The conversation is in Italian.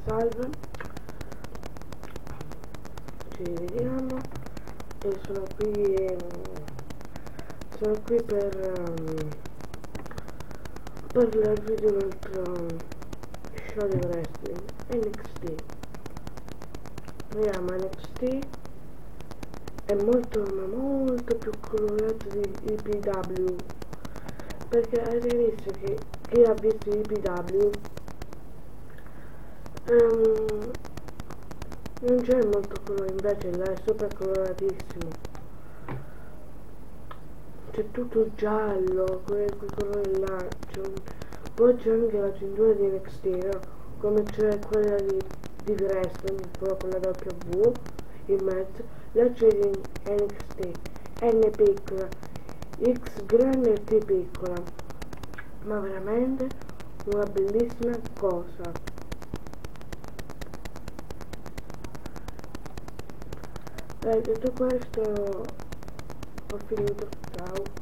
Salve, ci vediamo e sono qui per parlarvi di un altro show di wrestling, NXT. Vediamo, NXT è molto ma molto più colorato di EPW, perché avete visto che chi ha visto EPW non c'è molto colore, invece là è super coloratissimo, c'è tutto giallo, quei colori là, poi c'è anche la cintura di NXT, no? Come c'è quella di wrestling, però con la W in mezzo, là c'è di NXT, N piccola, X grande e T piccola, ma veramente una bellissima cosa. Detto questo ho finito, ciao.